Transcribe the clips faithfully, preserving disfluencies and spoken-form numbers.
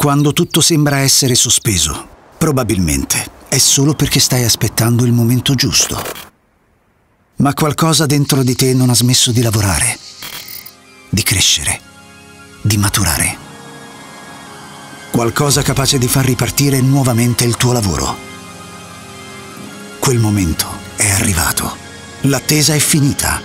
Quando tutto sembra essere sospeso, probabilmente è solo perché stai aspettando il momento giusto. Ma qualcosa dentro di te non ha smesso di lavorare, di crescere, di maturare. Qualcosa capace di far ripartire nuovamente il tuo lavoro. Quel momento è arrivato. L'attesa è finita.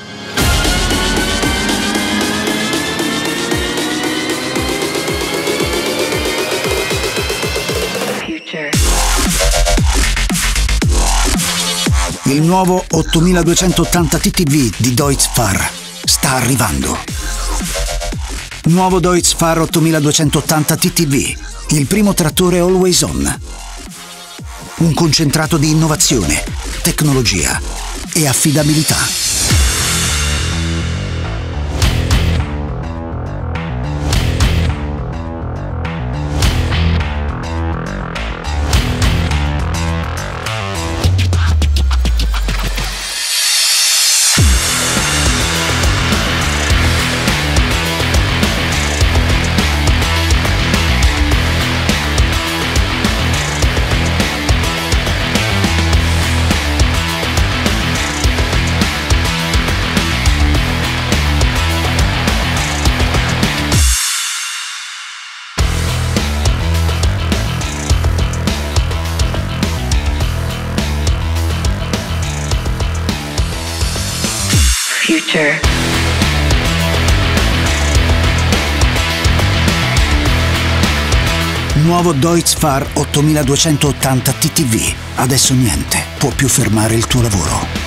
Il nuovo ottomiladuecentottanta T T V di Deutz-Fahr sta arrivando. Nuovo Deutz-Fahr ottomiladuecentottanta T T V, il primo trattore Always On. Un concentrato di innovazione, tecnologia e affidabilità. Future. Nuovo Deutz-Fahr ottomiladuecentottanta T T V. Adesso niente può più fermare il tuo lavoro.